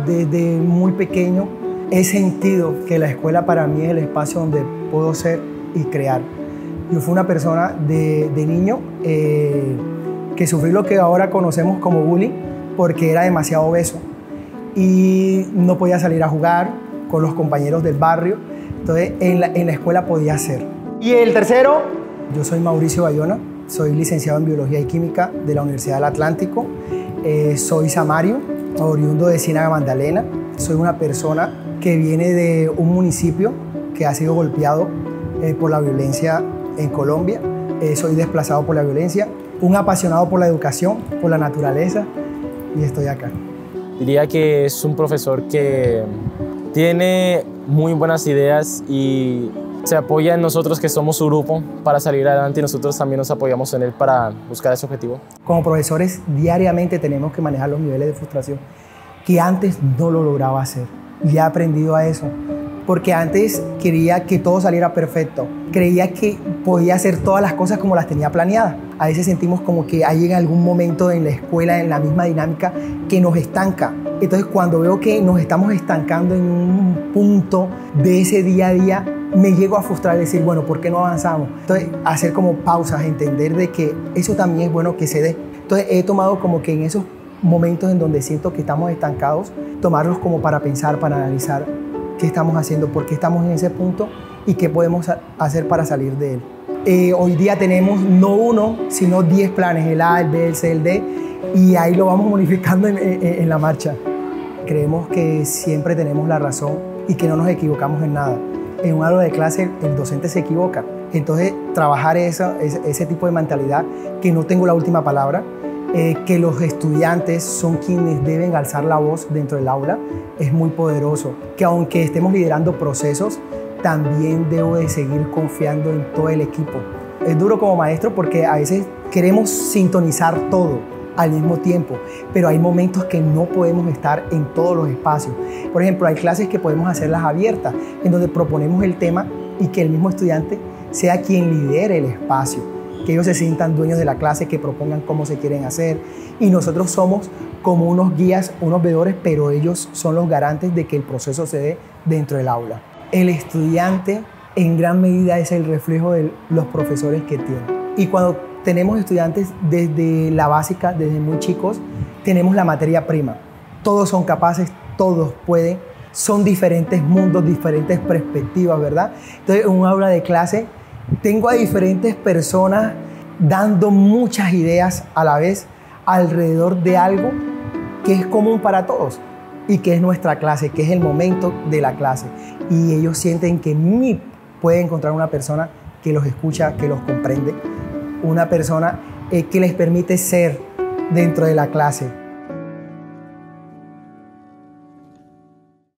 desde muy pequeño he sentido que la escuela para mí es el espacio donde puedo ser y crear. Yo fui una persona de niño que sufrí lo que ahora conocemos como bullying porque era demasiado obeso y no podía salir a jugar con los compañeros del barrio. Entonces en la escuela podía ser. Y el tercero, yo soy Mauricio Bayona, soy licenciado en Biología y Química de la Universidad del Atlántico. Soy samario, oriundo de Ciénaga Magdalena. Soy una persona que viene de un municipio que ha sido golpeado por la violencia en Colombia. Soy desplazado por la violencia, un apasionado por la educación, por la naturaleza, y estoy acá. Diría que es un profesor que tiene muy buenas ideas y se apoya en nosotros que somos su grupo para salir adelante, y nosotros también nos apoyamos en él para buscar ese objetivo. Como profesores diariamente tenemos que manejar los niveles de frustración que antes no lo lograba hacer. Y he aprendido a eso, porque antes quería que todo saliera perfecto, creía que podía hacer todas las cosas como las tenía planeadas. A veces sentimos como que hay en algún momento en la escuela, en la misma dinámica, que nos estanca. Entonces cuando veo que nos estamos estancando en un punto de ese día a día, me llego a frustrar y decir, bueno, ¿por qué no avanzamos? Entonces hacer como pausas, entender de que eso también es bueno que se dé. Entonces he tomado como que en esos momentos en donde siento que estamos estancados, tomarlos como para pensar, para analizar qué estamos haciendo, por qué estamos en ese punto y qué podemos hacer para salir de él. Hoy día tenemos no uno, sino 10 planes, el A, el B, el C, el D, y ahí lo vamos modificando en la marcha. Creemos que siempre tenemos la razón y que no nos equivocamos en nada. En un aula de clase el docente se equivoca, entonces trabajar ese tipo de mentalidad, que no tengo la última palabra, que los estudiantes son quienes deben alzar la voz dentro del aula, es muy poderoso. Que aunque estemos liderando procesos, también debo de seguir confiando en todo el equipo. Es duro como maestro porque a veces queremos sintonizar todo al mismo tiempo, pero hay momentos que no podemos estar en todos los espacios. Por ejemplo, hay clases que podemos hacerlas abiertas, en donde proponemos el tema y que el mismo estudiante sea quien lidere el espacio, que ellos se sientan dueños de la clase, que propongan cómo se quieren hacer, y nosotros somos como unos guías, unos veedores, pero ellos son los garantes de que el proceso se dé dentro del aula. El estudiante en gran medida es el reflejo de los profesores que tiene. Y cuando tenemos estudiantes desde la básica, desde muy chicos, tenemos la materia prima. Todos son capaces, todos pueden, son diferentes mundos, diferentes perspectivas, ¿verdad? Entonces, en un aula de clase tengo a diferentes personas dando muchas ideas a la vez alrededor de algo que es común para todos y que es nuestra clase, que es el momento de la clase. Y ellos sienten que en mí puede encontrar una persona que los escucha, que los comprende, una persona que les permite ser dentro de la clase.